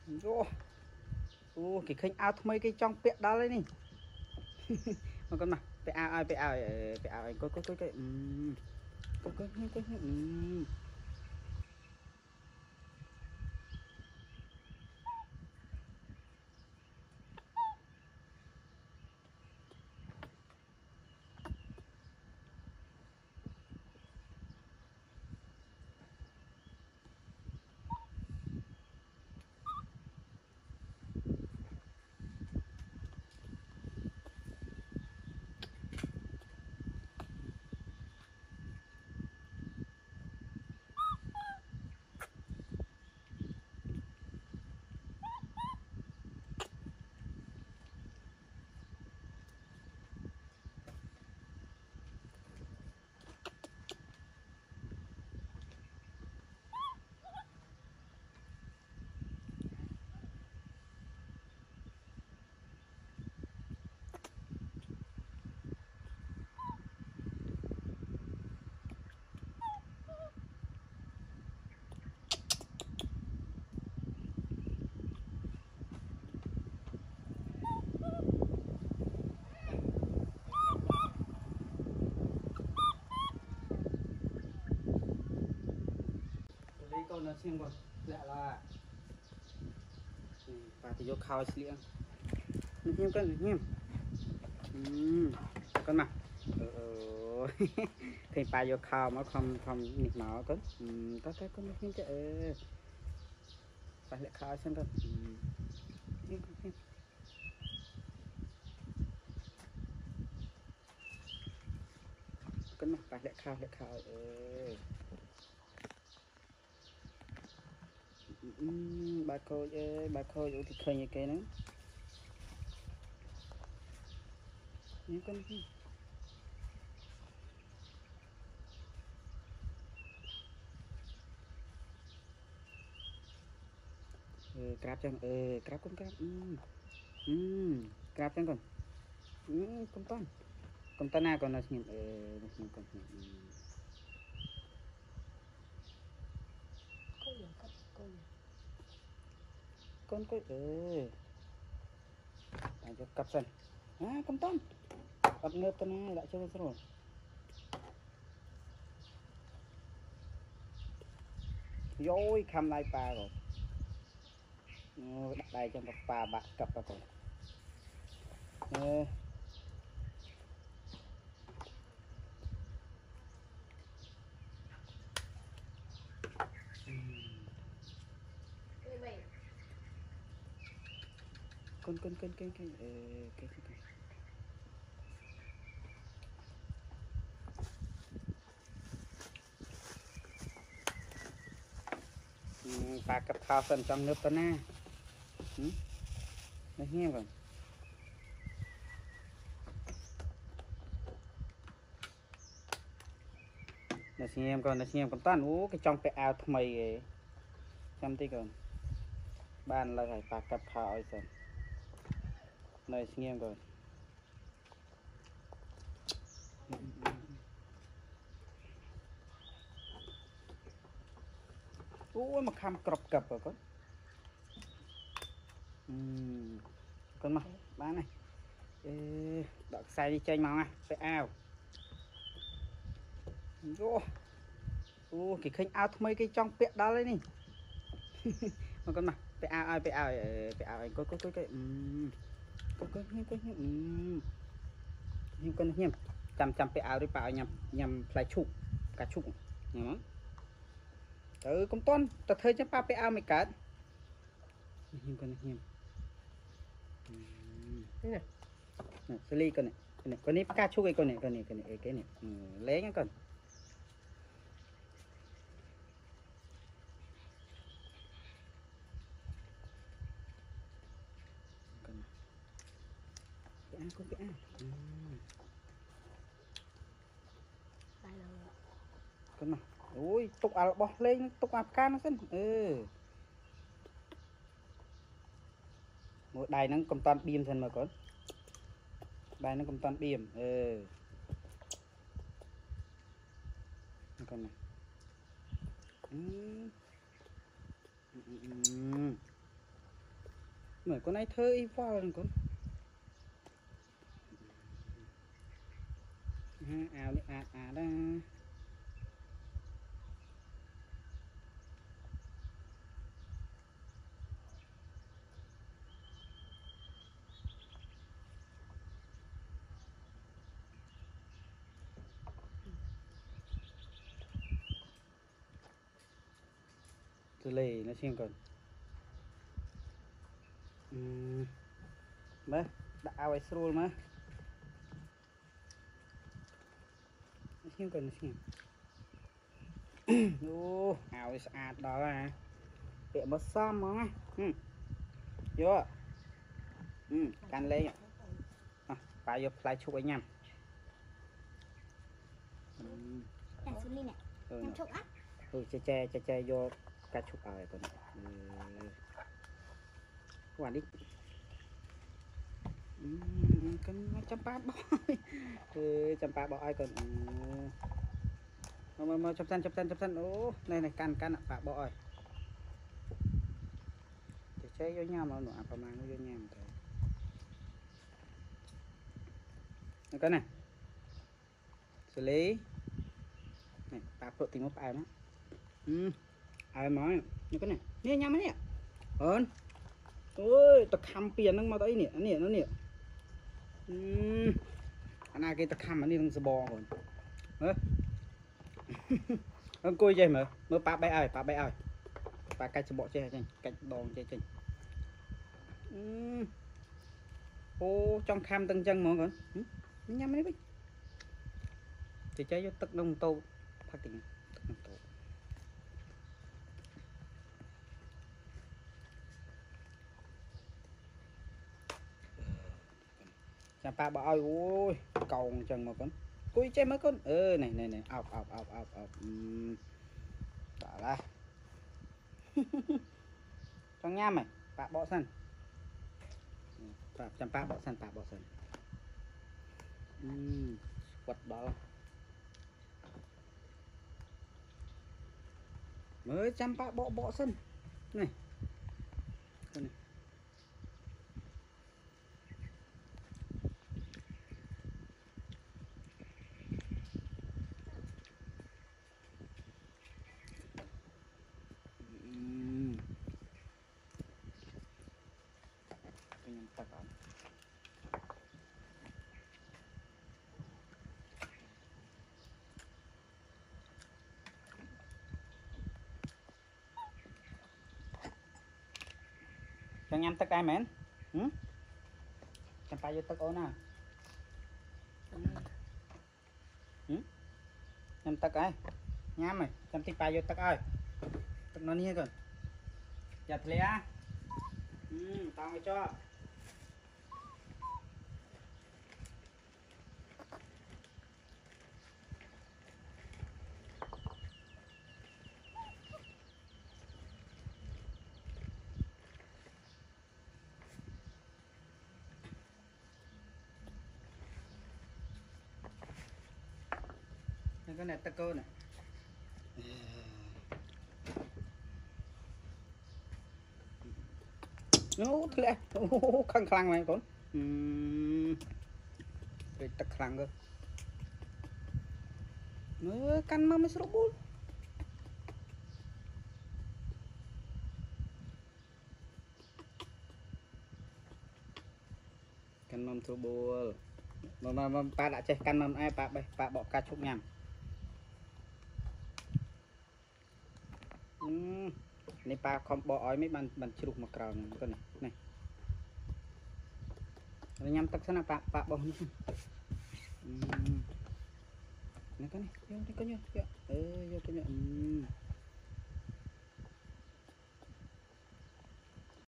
Ô, ô cái khinh áo mấy cái trong bẹt đó đấy nè. Mà con mà phải áo ai có cái có lấy con nó xem còn lẹ là và thì vô khao xịn nghiêm con nghiêm con mà thì bà vô khao mà không nhịp máu con có con nghiêm chứ bà lại khao xem con con mà bà lại khao bà cô ơi bà cô vô thì khơi như cái nữa những con crab chẳng crab con crab crab chẳng còn con ta na còn là nhìn con có cho cặp sân con tôm cặp ngợp ta na lại cho rồi rồi khăm lại pa rồi đặt đây cho pa bạc cặp vào rồi con cái pa cặp thao sân trong nước ta na đấy nghe rồi là xem con tan cái trong cái ao thay mày chăm tí còn ban là phải pa cặp thao sân này xem rồi mà khăm cọp cặp rồi con mà bán này đợi xay đi chơi màu phải ao cái khinh ao mấy cái trong bẹt đó đấy nè. Mà con mà phải áo ai có cái con hiểm chăm phải áo đi bảo nhằm phải chụp cả chụp nhá con toan ta thấy chắc pa phải áo mày cả con hiểm xử lý con này cá chúc cái này lấy nhá con con cái con mà ui tục bỏ lên tục can nó xin một đài nó cầm toàn bìm thân mà con đài nó cầm toàn bìm con này Mở con này thơ y vào rồi con. Áo đi đó. Từ lì nó xem còn. Mà đã ai sôi mà. Nó xem còn nó xem. Ô, áo sạch đó à. Bẹ mất xăm mà. Vô. Can lên. Bà vô lại chụp với nhầm. Che vô cá chụp ở con. Quản đi. Con chăm ba bò. Chăm ba bò ai còn. Mà chăm săn. Ô, này can bà bò ơi. Che vô nhầm nó nọประมาณnó vô nhầm thôi. Cái này. Xử lý. Này, bà phụ tình một bài đó. Ai nói như cái này. Nè nhắm nè. Ôi, ta khăm tiền nó mà tới nè, nó nè. Anh ai cái ta khăm anh đi thằng bò rồi. Hả? Coi chơi mà bà bay ơi. Bà cách bọ chơi trên, cách đòn chơi trên. Ô, trong khăm từng chân mọi người. Nhắm đấy. Thì chơi vô tức đông tô phát triển tức đông tô. Chà pa bà ơi, ôi cầu chân mà con cúi chơi mấy con này ọc đó là trong nhám mày bà bỏ sân chăm pa bỏ sân quật đó mới chăm pa bỏ sân này. Cho nhắm tất ai mến. Chẳng phải vô tất ố nào. Nhắm tất ai. Nhắm mày. Chẳng thích phải vô tất ai. Tất nó như còn. Chặt lẽ. Tao mày cho. Cái này ta cơ này. Nó lẹ khăng này con. Rồi tắc khăng cơ. Nó căn mà mới sốt bún. Căn mâm sốt bún. Mà ba đã chơi căn mâm ai ba bỏ cá chúc nhầm. Này ba không bỏ ói mấy bàn chụp một cào này con này. Rồi nhắm tắc sana ba bỏ này cái này vô cái nhá. Vô cái nhá.